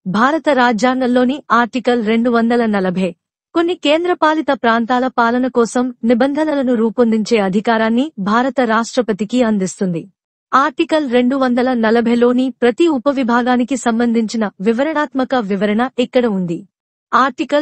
భారత రాజ్యాంగంలోని ఆర్టికల్ 240 కొన్ని కేంద్రపాలిత ప్రాంతాల పాలన కోసం నిబంధనలను రూపొందించే అధికారాన్ని భారత రాష్ట్రపతికి అందిస్తుంది. ఆర్టికల్ 240లోని ప్రతి ఉపవిభాగానికి సంబంధించిన వివరణాత్మక వివరణ ఇక్కడ ఉంది. ఆర్టికల్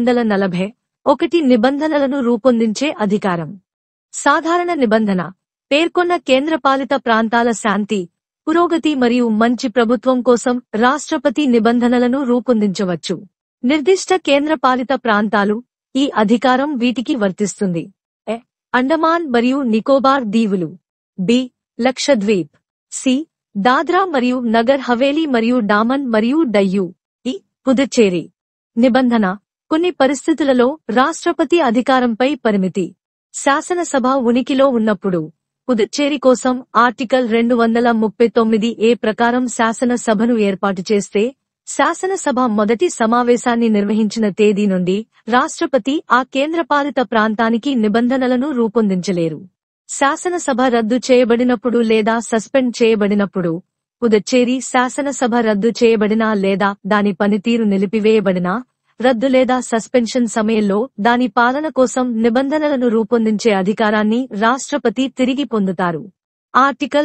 240(1) నిబంధనలను రూపొందించే అధికారం. సాధారణ నిబంధన పేర్కొన్న కేంద్రపాలిత ప్రాంతాల శాంతి, పురోగతి మరియు మంచి ప్రభుత్వం కోసం రాష్ట్రపతి నిబంధనలను రూపొందించవచ్చు. నిర్దిష్ట కేంద్రపాలిత ప్రాంతాలు, ఈ అధికారం వీటికి వర్తిస్తుంది: ఎ. అండమాన్ మరియు నికోబార్ దీవులు, బి. లక్షద్వీప్, సి. దాద్రా మరియు నగర్ హవేలీ మరియు డామన్ మరియు డయ్యూ, ఈ. పుదుచ్చేరి. నిబంధన కొన్ని పరిస్థితులలో రాష్ట్రపతి అధికారంపై పరిమితి. శాసనసభ ఉనికిలో ఉన్నప్పుడు పుదుచ్చేరి కోసం ఆర్టికల్ 239(a) ప్రకారం శాసనసభను ఏర్పాటు చేస్తే, శాసనసభ మొదటి సమావేశాన్ని నిర్వహించిన తేదీ నుండి రాష్ట్రపతి ఆ కేంద్రపాలిత ప్రాంతానికి నిబంధనలను రూపొందించలేరు. శాసనసభ రద్దు చేయబడినప్పుడు లేదా సస్పెండ్ చేయబడినప్పుడు, పుదుచ్చేరి శాసనసభ రద్దు చేయబడినా లేదా దాని పనితీరు నిలిపివేయబడినా, రద్దు లేదా సస్పెన్షన్ సమయంలో దాని పాలన కోసం నిబంధనలను రూపొందించే అధికారాన్ని రాష్ట్రపతి తిరిగి పొందుతారు. ఆర్టికల్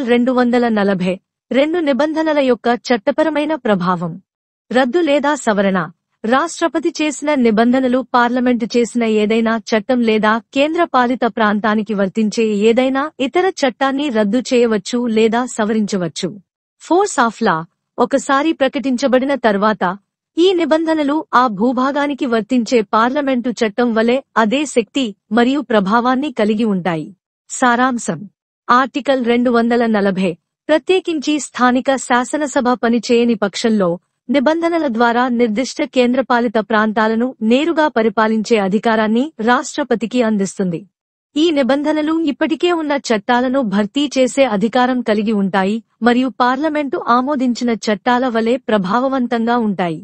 240(2) నిబంధనల యొక్క చట్టపరమైన ప్రభావం. రద్దు లేదా సవరణ. రాష్ట్రపతి చేసిన నిబంధనలు పార్లమెంటు చేసిన ఏదైనా చట్టం లేదా కేంద్రపాలిత ప్రాంతానికి వర్తించే ఏదైనా ఇతర చట్టాన్ని రద్దు చేయవచ్చు లేదా సవరించవచ్చు. Force of law. ఒకసారి ప్రకటించబడిన తర్వాత ఈ నిబంధనలు ఆ భూభాగానికి వర్తించే పార్లమెంటు చట్టం వలె అదే శక్తి మరియు ప్రభావాన్ని కలిగి ఉంటాయి. సారాంశం. ఆర్టికల్ 240 ప్రత్యేకించి స్థానిక శాసనసభ పనిచేయని పక్షంలో నిబంధనల ద్వారా నిర్దిష్ట కేంద్రపాలిత ప్రాంతాలను నేరుగా పరిపాలించే అధికారాన్ని రాష్ట్రపతికి అందిస్తుంది. ఈ నిబంధనలు ఇప్పటికే ఉన్న చట్టాలను భర్తీ చేసే అధికారం కలిగి ఉంటాయి మరియు పార్లమెంటు ఆమోదించిన చట్టాల వలె ప్రభావవంతంగా ఉంటాయి.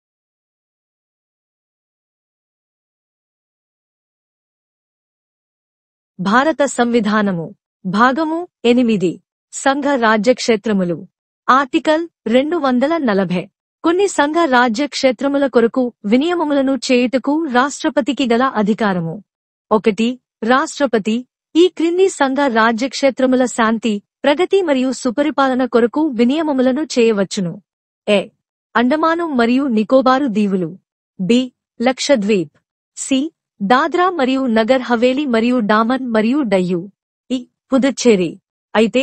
భారత సంవిధానము. భాగము 8. సంఘ రాజ్యక్షేత్రములు. ఆర్టికల్ 240 కొన్ని సంఘ రాజ్యక్షేత్రముల కొరకు వినియమములను చేయుటకు రాష్ట్రపతికి గల అధికారము. 1. రాష్ట్రపతి ఈ క్రింది సంఘ రాజ్యక్షేత్రముల శాంతి, ప్రగతి మరియు సుపరిపాలన కొరకు వినియమములను చేయవచ్చును: ఎ. అండమాను మరియు నికోబారు దీవులు, బి. లక్షద్వీప్, సి. దాద్రా మరియు నగర్ హవేలీ మరియు డామన్ మరియు డయ్యూ, ఈ. పుదుచ్చేరి. అయితే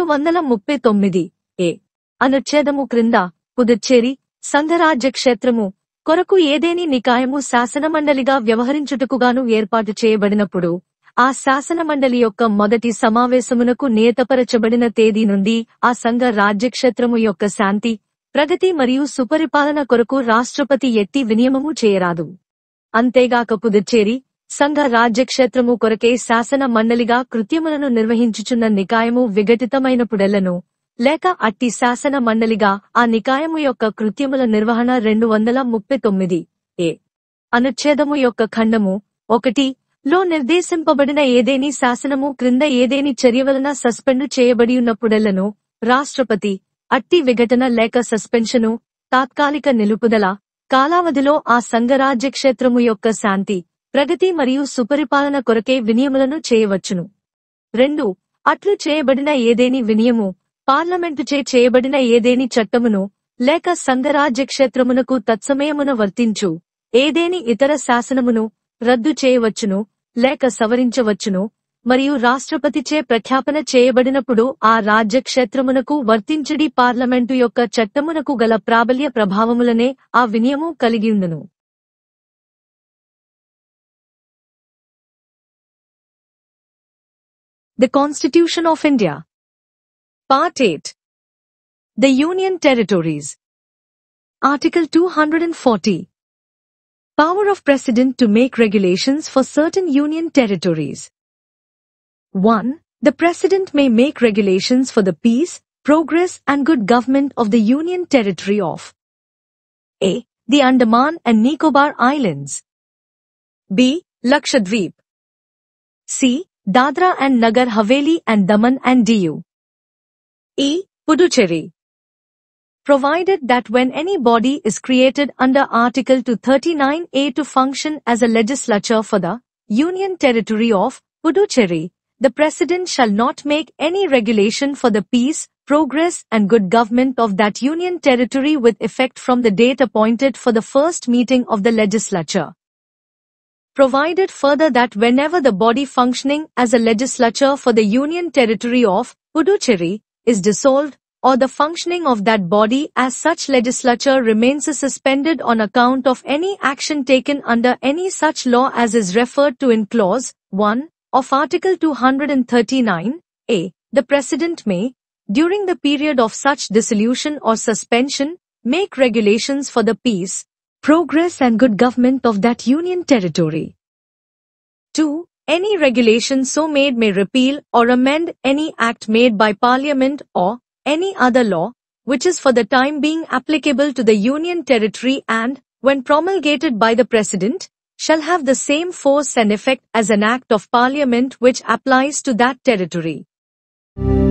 239(a) అనుచ్ఛేదము క్రింద పుదుచ్చేరి సంఘరాజ్యక్షేత్రము కొరకు ఏదేని నికాయము శాసనమండలిగా వ్యవహరించుటకుగాను ఏర్పాటు చేయబడినప్పుడు, ఆ శాసనమండలి యొక్క మొదటి సమావేశమునకు నియతపరచబడిన తేదీ నుండి ఆ సంఘ రాజ్యక్షేత్రము యొక్క శాంతి, ప్రగతి మరియు సుపరిపాలన కొరకు రాష్ట్రపతి ఎట్టి వినియమము చేయరాదు. అంతేగాక పుదుచ్చేరి సంఘ రాజ్యక్షేత్రము కొరకే శాసన మండలిగా కృత్యములను నిర్వహించుచున్న నికాయము విఘటితమైనప్పుడెల్లను, లేక అట్టి శాసన మండలిగా ఆ నికాయము యొక్క కృత్యముల నిర్వహణ 239(a) అనుచ్ఛేదము యొక్క ఖండము 1 లో నిర్దేశింపబడిన ఏదేని శాసనము క్రింద ఏదేని చర్య వలన సస్పెండు చేయబడియున్నప్పుడెల్లను, రాష్ట్రపతి అట్టి విఘటన లేక సస్పెన్షను, తాత్కాలిక నిలుపుదల కాలావధిలో ఆ సంఘరాజ్యక్షేత్రము యొక్క శాంతి, ప్రగతి మరియు సుపరిపాలన కొరకే వినియములను చేయవచ్చును. 2. అట్లు చేయబడిన ఏదేని వినియము పార్లమెంటుచే చేయబడిన ఏదేని చట్టమును లేక సంఘరాజ్యక్షేత్రమునకు తత్సమయమున వర్తించు ఏదేని ఇతర శాసనమును రద్దు చేయవచ్చును లేక సవరించవచ్చును, మరియు రాష్ట్రపతిచే ప్రఖ్యాపన చేయబడినప్పుడు ఆ రాజ్యక్షేత్రమునకు వర్తించుడి పార్లమెంటు యొక్క చట్టమునకు గల ప్రాబల్య ప్రభావములనే ఆ వినియము కలిగియుండును. The Constitution of India. Part 8. The Union Territories. Article 240. Power of President to make regulations for certain Union territories. 1. The President may make regulations for the peace, progress and good government of the Union Territory of A. The Andaman and Nicobar Islands, B. Lakshadweep, C. Dadra and Nagar Haveli and Daman and Diu, E. Puducherry. provided that when any body is created under Article 239A to function as a legislature for the Union Territory of Puducherry, the President shall not make any regulation for the peace, progress and good government of that Union Territory with effect from the date appointed for the first meeting of the legislature. Provided further that whenever the body functioning as a legislature for the Union Territory of Puducherry is dissolved, or the functioning of that body as such legislature remains suspended on account of any action taken under any such law as is referred to in Clause 1 of Article 239A, the President may, during the period of such dissolution or suspension, make regulations for the peace, progress and good government of that Union Territory. 2. Any regulation so made may repeal or amend any act made by Parliament or any other law, which is for the time being applicable to the Union Territory and, when promulgated by the President, shall have the same force and effect as an Act of Parliament which applies to that territory.